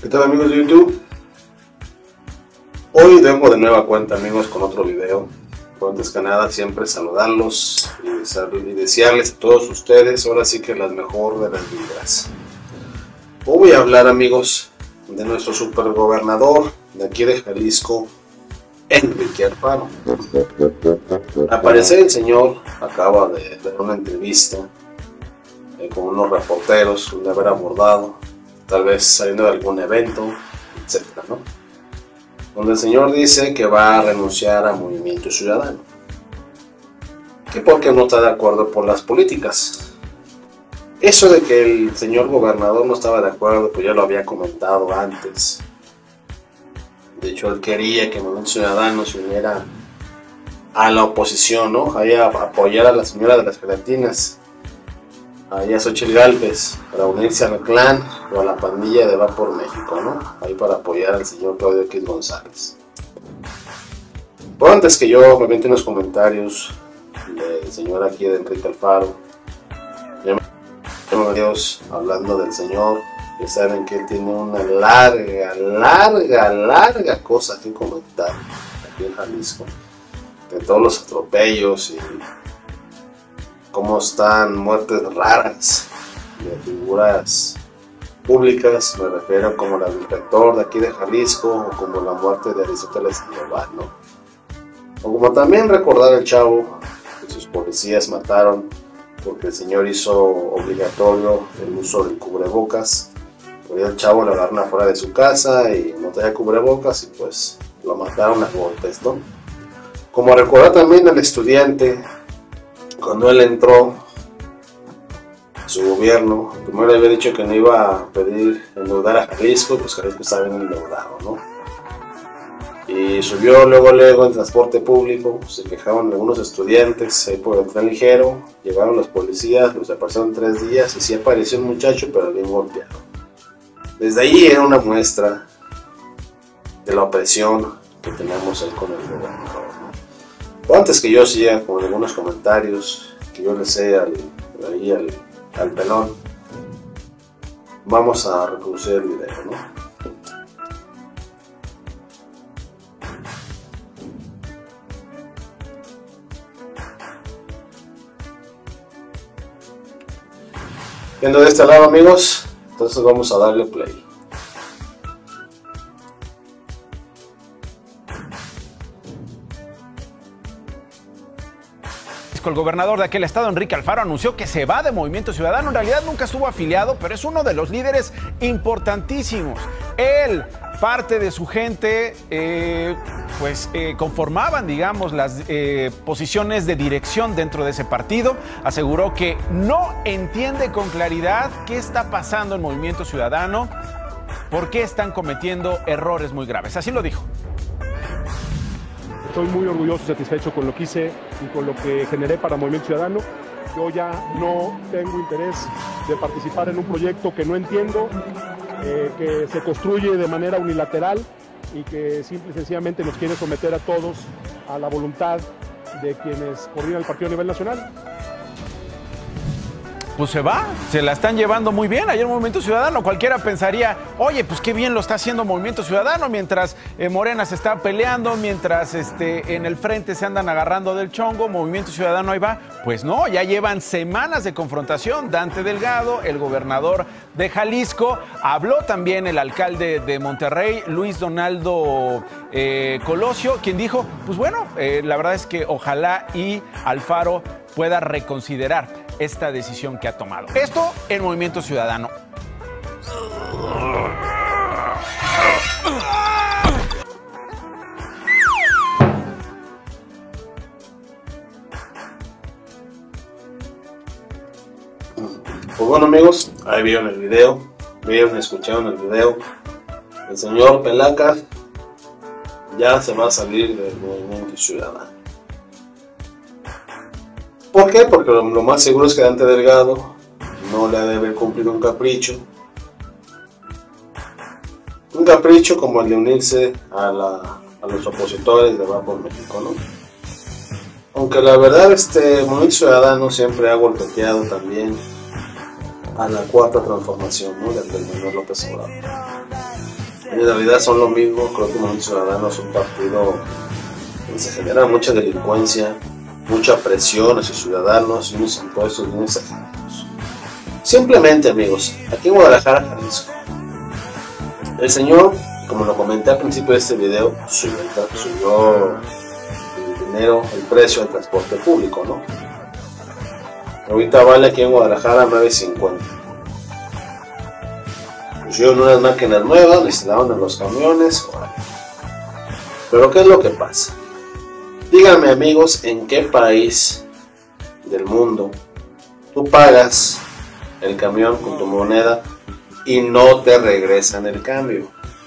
¿Qué tal, amigos de YouTube? Hoy vengo de nueva cuenta, amigos, con otro video. Antes que nada, siempre saludarlos y desearles a todos ustedes, ahora sí que las mejor de las vibras. Hoy voy a hablar, amigos, de nuestro supergobernador de aquí de Jalisco, Enrique Alfaro. Al parecer el señor acaba de dar una entrevista con unos reporteros de haber abordado, tal vez saliendo de algún evento, etcétera, ¿no? Donde el señor dice que va a renunciar a Movimiento Ciudadano, que porque no está de acuerdo por las políticas. Eso de que el señor gobernador no estaba de acuerdo, pues ya lo había comentado antes. De hecho, él quería que Movimiento Ciudadano se uniera a la oposición, ¿no? Ahí a apoyar a la señora de las gelatinas, ahí a Xochitl Gálvez, para unirse al clan o a la pandilla de Va por México, ¿no? Ahí para apoyar al señor Claudio X González. Pero antes que yo me mete en los comentarios del señor aquí de Enrique Alfaro, Dios, hablando del señor, que saben que él tiene una larga cosa que comentar aquí en Jalisco, de todos los atropellos y cómo están muertes raras de figuras públicas, me refiero como la del rector de aquí de Jalisco, o como la muerte de Aristóteles Sandoval, ¿no? O como también recordar el chavo que sus policías mataron porque el señor hizo obligatorio el uso del cubrebocas. Porque el chavo lo agarraron afuera de su casa y no traía cubrebocas y pues lo mataron a golpes, ¿no? Como recordar también al estudiante, cuando él entró a su gobierno, primero le había dicho que no iba a pedir endeudar a Jalisco, pues Jalisco estaba bien endeudado, ¿no? Y subió luego en transporte público, se quejaban algunos estudiantes ahí por el tren ligero, llegaron los policías, los aparecieron 3 días y sí apareció un muchacho, pero bien golpeado. Desde ahí era una muestra de la opresión que tenemos ahí con el gobernador, ¿no? Pero antes que yo siga con algunos comentarios que yo le sé al pelón, vamos a reproducir el video, ¿no? Viendo de este lado, amigos, entonces vamos a darle play. El gobernador de aquel estado, Enrique Alfaro, anunció que se va de Movimiento Ciudadano. En realidad nunca estuvo afiliado, pero es uno de los líderes importantísimos. Él, parte de su gente, conformaban, digamos, las posiciones de dirección dentro de ese partido. Aseguró que no entiende con claridad qué está pasando en Movimiento Ciudadano, por qué están cometiendo errores muy graves. Así lo dijo. Estoy muy orgulloso y satisfecho con lo que hice y con lo que generé para Movimiento Ciudadano. Yo ya no tengo interés de participar en un proyecto que no entiendo, que se construye de manera unilateral y que simple y sencillamente nos quiere someter a todos a la voluntad de quienes coordinan el partido a nivel nacional. Pues se va, se la están llevando muy bien ayer Movimiento Ciudadano. Cualquiera pensaría, oye, pues qué bien lo está haciendo Movimiento Ciudadano, mientras Morena se está peleando, mientras en el frente se andan agarrando del chongo, Movimiento Ciudadano ahí va. Pues no, ya llevan semanas de confrontación. Dante Delgado, el gobernador de Jalisco, habló también el alcalde de Monterrey, Luis Donaldo Colosio, quien dijo, pues bueno, la verdad es que ojalá y Alfaro pueda reconsiderar esta decisión que ha tomado. Esto en Movimiento Ciudadano. Pues bueno, amigos, ahí vieron el video, escucharon el video. El señor Pelaca ya se va a salir del Movimiento Ciudadano. ¿Por qué? Porque lo más seguro es que Dante Delgado no le ha de haber cumplido un capricho. Un capricho como el de unirse a los opositores de Va por México, ¿no? Aunque la verdad Movimiento Ciudadano siempre ha golpeteado también a la cuarta transformación, ¿no? Del señor López Obrador. En realidad son lo mismo. Creo que Movimiento Ciudadano es un partido donde se genera mucha delincuencia, mucha presión hacia ciudadanos y unos impuestos bien exagerados. Simplemente, amigos, aquí en Guadalajara, Jalisco, el señor, como lo comenté al principio de este video, subió el dinero, el precio del transporte público, ¿no? Ahorita vale aquí en Guadalajara $9.50. Pusieron unas máquinas nuevas, le instalaron en los camiones. Pero ¿qué es lo que pasa? Díganme, amigos, ¿en qué país del mundo tú pagas el camión con tu moneda y no te regresan el cambio?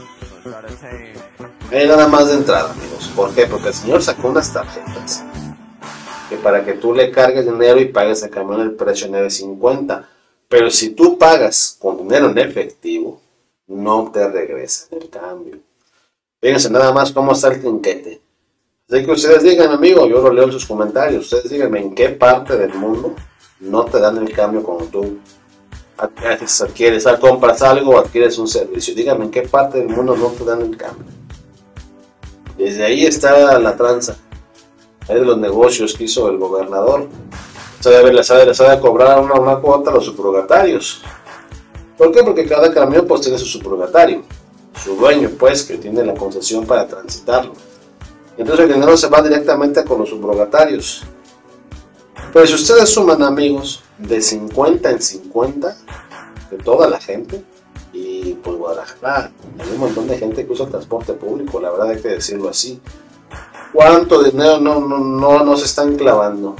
Nada más de entrada, amigos. ¿Por qué? Porque el señor sacó unas tarjetas que para que tú le cargues dinero y pagues el camión el precio $9.50. Pero si tú pagas con dinero en efectivo, no te regresan el cambio. Fíjense nada más cómo está el trinquete. Así que ustedes digan, amigo, yo lo leo en sus comentarios. Ustedes díganme en qué parte del mundo no te dan el cambio cuando tú adquieres, compras algo o adquieres un servicio. Díganme en qué parte del mundo no te dan el cambio. Desde ahí está la tranza. Es de los negocios que hizo el gobernador. Les ha de cobrar una cuota a los subrogatarios. ¿Por qué? Porque cada camión pues tiene su subrogatario, su dueño pues, que tiene la concesión para transitarlo. Entonces el dinero se va directamente con los subrogatarios. Pero si ustedes suman, amigos, de 50 en 50 de toda la gente, y pues Guadalajara, hay un montón de gente que usa transporte público, la verdad hay que decirlo así. ¿Cuánto dinero no se están clavando?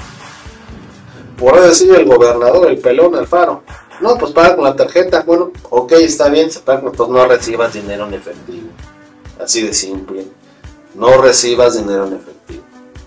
Por decir el gobernador, el pelón Alfaro, no, pues paga con la tarjeta. Bueno, ok, está bien, se paga, entonces no recibas dinero en efectivo. Así de simple. No recibas dinero en efectivo.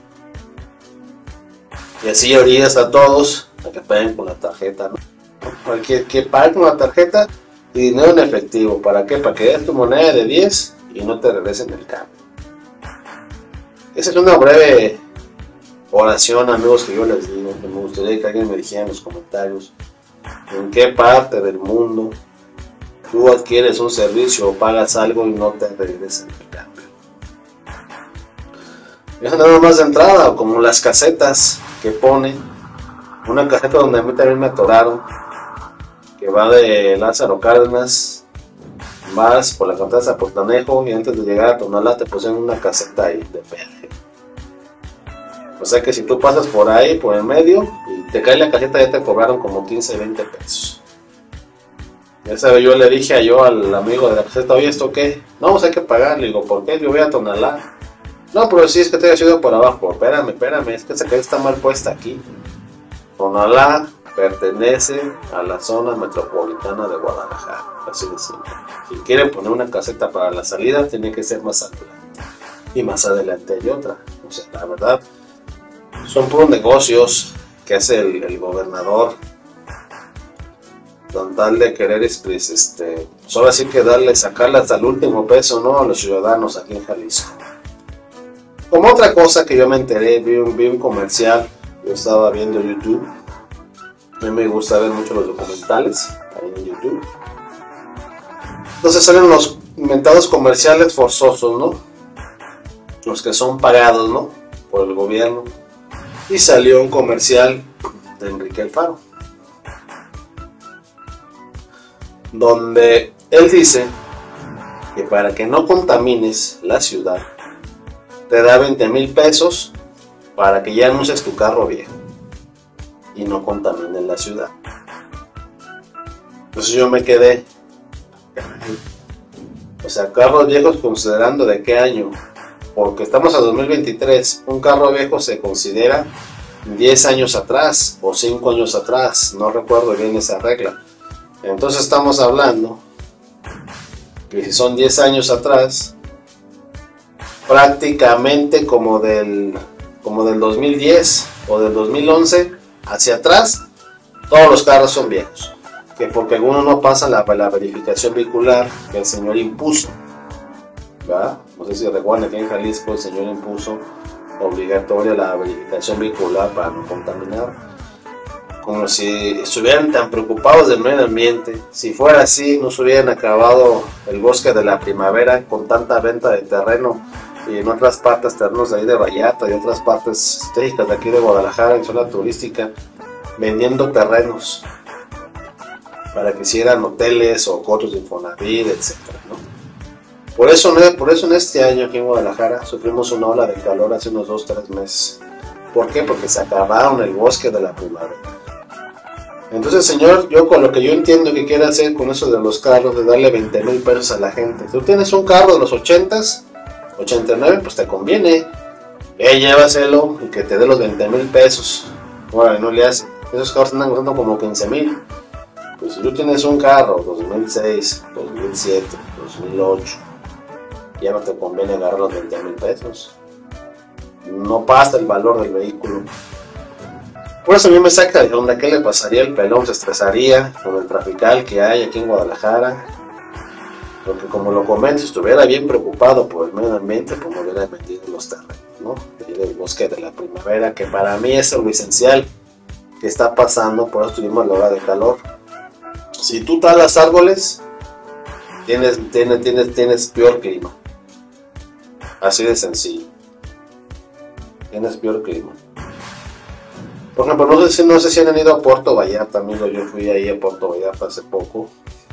Y así orillas a todos a que paguen con la tarjeta, ¿no? Que paguen con la tarjeta y dinero en efectivo. ¿Para qué? Para que des tu moneda de 10 y no te regresen el cambio. Esa es una breve oración, amigos, que yo les digo, que me gustaría que alguien me dijera en los comentarios en qué parte del mundo tú adquieres un servicio o pagas algo y no te regresan el cambio. Es nada más de entrada, como las casetas que ponen, una caseta donde a mí también me atoraron, que va de Lázaro Cárdenas, vas por la carretera de Zapotanejo y antes de llegar a Tonalá te pusieron una caseta ahí de peaje. O sea que si tú pasas por ahí, por el medio, y te cae la caseta, ya te cobraron como 15, 20 pesos. Ya sabes, yo le dije al amigo de la caseta, oye, ¿esto qué? No, pues hay que pagar. Le digo, ¿por qué? Yo voy a Tonalá. No, pero sí, es que te haya ido por abajo. Espérame, es que esa caseta está mal puesta aquí. Tonalá pertenece a la zona metropolitana de Guadalajara. Así de simple. Si quieren poner una caseta para la salida, tiene que ser más adelante. Y más adelante hay otra. O sea, la verdad, son puros negocios que hace el gobernador con tal de querer solo así que sacarle hasta el último peso, ¿no?, a los ciudadanos aquí en Jalisco. Como otra cosa que yo me enteré, vi un comercial. Yo estaba viendo YouTube, a mí me gusta ver mucho los documentales ahí en YouTube. Entonces salen los inventados comerciales forzosos, ¿no?, los que son pagados, ¿no?, por el gobierno. Y salió un comercial de Enrique Alfaro, donde él dice que para que no contamines la ciudad, te da 20,000 pesos para que ya no uses tu carro viejo y no contamines la ciudad. Entonces yo me quedé, o sea, carros viejos considerando de qué año, porque estamos a 2023, un carro viejo se considera 10 años atrás o 5 años atrás, no recuerdo bien esa regla. Entonces estamos hablando que si son 10 años atrás, prácticamente como del 2010 o del 2011 hacia atrás, todos los carros son viejos. Que porque algunos no pasan la verificación vehicular que el señor impuso, ¿verdad? No sé si recuerdan que en Jalisco el señor impuso obligatoria la verificación vehicular para no contaminar. como si estuvieran tan preocupados del medio ambiente. Si fuera así, no se hubieran acabado el bosque de la primavera con tanta venta de terreno, y en otras partes, terrenos de ahí de Vallarta y otras partes estratégicas de aquí de Guadalajara, en zona turística, vendiendo terrenos para que hicieran hoteles o cotos de Infonavit, etcétera, ¿no? Por eso en este año aquí en Guadalajara sufrimos una ola de calor hace unos 2-3 meses. ¿Por qué? Porque se acabaron el bosque de la primavera. Entonces, señor, yo con lo que yo entiendo que quiere hacer con eso de los carros, de darle 20,000 pesos a la gente. Si tú tienes un carro de los 80s, 89, pues te conviene. Llévaselo y que te dé los 20,000 pesos. Bueno, no le hace. Esos carros andan costando como 15,000. Pues si tú tienes un carro 2006, 2007, 2008, ya no te conviene agarrar los 20,000 pesos. No pasa el valor del vehículo. Por eso a mí me saca de onda. ¿Qué le pasaría al pelón? Se estresaría con el trafical que hay aquí en Guadalajara. Porque como lo comento, si estuviera bien preocupado por el medio ambiente, pues no hubiera vendido los terrenos, ¿no? El bosque de la primavera, que para mí es lo esencial que está pasando. Por eso tuvimos la hora de calor. Si tú talas árboles, tienes peor clima. Así de sencillo. Tienes peor clima. Por ejemplo, no sé si han ido a Puerto Vallarta, amigo. Yo fui ahí a Puerto Vallarta hace poco.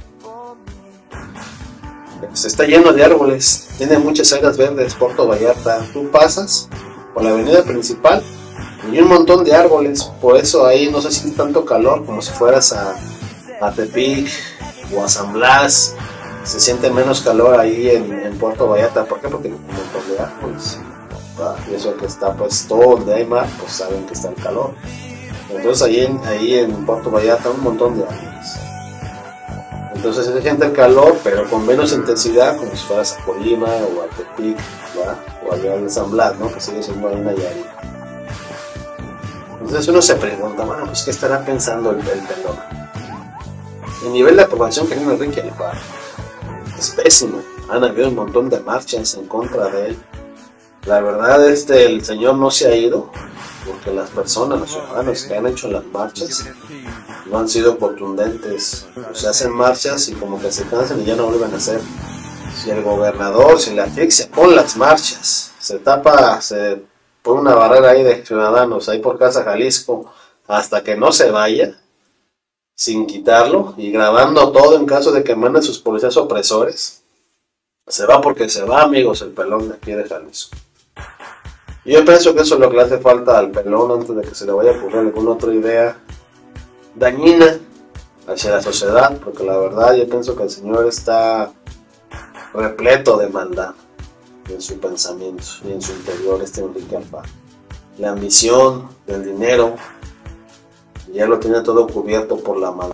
Se está lleno de árboles, tiene muchas áreas verdes. Puerto Vallarta, tú pasas por la avenida principal y un montón de árboles. Por eso ahí no se siente tanto calor como si fueras a Tepic o a San Blas. Se siente menos calor ahí en Puerto Vallarta. ¿Por qué? Porque hay un montón de árboles. Y eso que está, pues todo donde hay mar, pues saben que está el calor. Entonces ahí en Puerto Vallarta un montón de árboles. Entonces se siente el calor, pero con menos intensidad, como si fueras a Colima o a Tepic, ¿verdad? O allá en San Blas, ¿no? Que sigue siendo ahí en Nayarit. Entonces uno se pregunta, bueno, pues ¿qué estará pensando el pelón? El nivel de aprobación que tiene Enrique Alfaro es pésimo. Han habido un montón de marchas en contra de él. La verdad, el señor no se ha ido, porque las personas, los ciudadanos que han hecho las marchas no han sido contundentes. O sea, hacen marchas y como que se cansan y ya no vuelven a hacer. Si el gobernador, si la asfixia con las marchas, se pone una barrera ahí de ciudadanos ahí por Casa Jalisco hasta que no se vaya, sin quitarlo y grabando todo en caso de que manden sus policías opresores, se va porque se va, amigos, el pelón de aquí de Jalisco. Y yo pienso que eso es lo que le hace falta al pelón antes de que se le vaya a ocurrir alguna otra idea dañina hacia la sociedad, porque la verdad yo pienso que el señor está repleto de maldad en su pensamiento y en su interior, Enrique Alfaro. La ambición del dinero ya lo tiene todo cubierto por la maldad.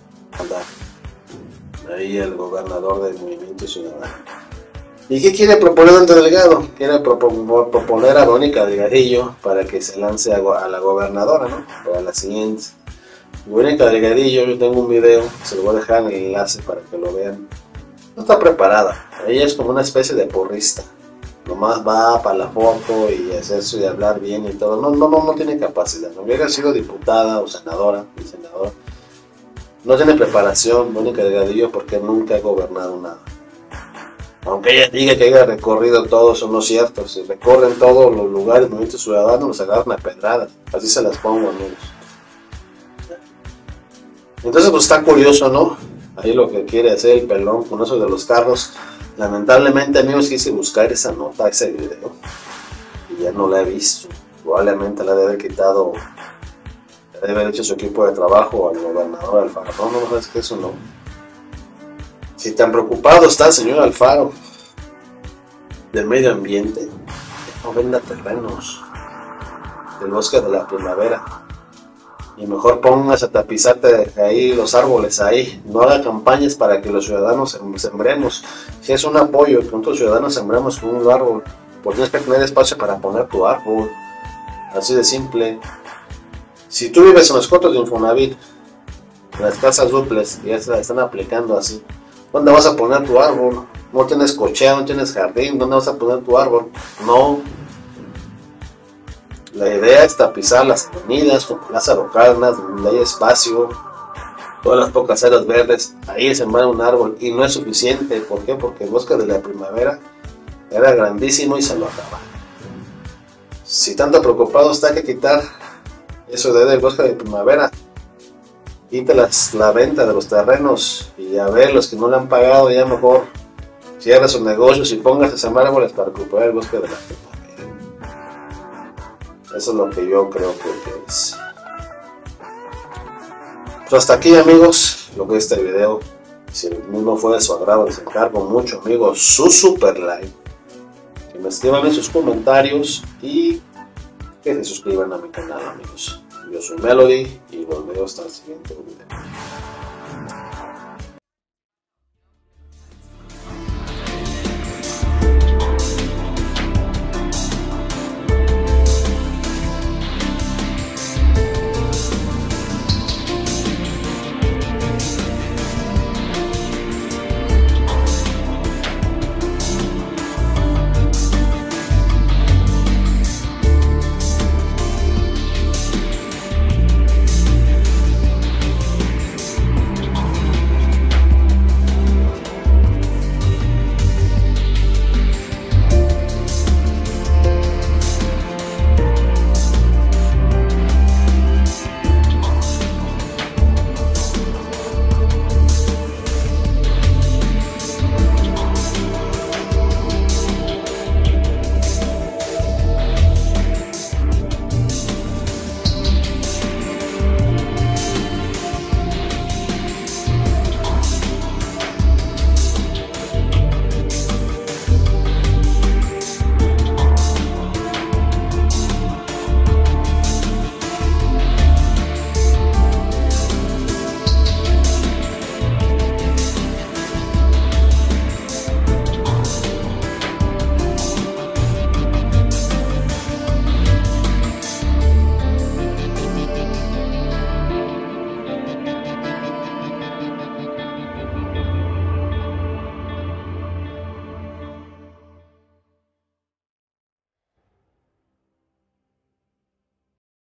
Ahí el gobernador del Movimiento Ciudadano. ¿Y qué quiere proponer Dante Delgado? Quiere proponer a Verónica Delgadillo para que se lance a la gobernadora, ¿no? Para la siguiente. Verónica Delgadillo, yo tengo un video, se lo voy a dejar en el enlace para que lo vean. No está preparada, ella es como una especie de porrista. Nomás va para la foto y hacer eso y hablar bien y todo. No tiene capacidad. No hubiera sido diputada o senadora, no tiene preparación Verónica Delgadillo porque nunca ha gobernado nada. Aunque ella diga que haya recorrido todo, eso no es cierto. Si recorren todos los lugares del Movimiento Ciudadano, los agarran a pedradas. Así se las pongo, amigos. Entonces, pues está curioso, ¿no? Ahí lo que quiere hacer el pelón con eso de los carros. Lamentablemente, amigos, quise buscar esa nota, ese video. Y ya no la he visto. Probablemente la debe haber quitado, debe haber hecho su equipo de trabajo al gobernador Alfaro. No, es que eso no. Si tan preocupado está el señor Alfaro del medio ambiente, no venda terrenos del bosque de la primavera y mejor póngase a tapizarte ahí los árboles ahí. No haga campañas para que los ciudadanos sembremos. Si es un apoyo que otros ciudadanos sembremos con un árbol, pues tienes que tener espacio para poner tu árbol, así de simple. Si tú vives en los cotos de Infonavit, en las casas duples, ya se la están aplicando así, ¿dónde vas a poner tu árbol? No tienes cochea, no tienes jardín, ¿dónde vas a poner tu árbol? No. La idea es tapizar las avenidas como Lázaro Cárdenas, donde hay espacio, todas las pocas áreas verdes, ahí sembrar un árbol, y no es suficiente. ¿Por qué? Porque el Bosque de la Primavera era grandísimo y se lo acaba. Si tanto preocupado está que quitar eso del Bosque de Primavera, quita la venta de los terrenos, y a ver, los que no le han pagado, ya mejor cierra sus negocios y póngase a sembrar árboles para recuperar el Bosque de la Primavera. Eso es lo que yo creo que es. Pues hasta aquí, amigos, lo que es este video. Si el mismo fue de su agrado, les encargo mucho, amigos, su super like, que me escriban en sus comentarios y que se suscriban a mi canal, amigos. Yo soy Melody y volvemos hasta el siguiente video.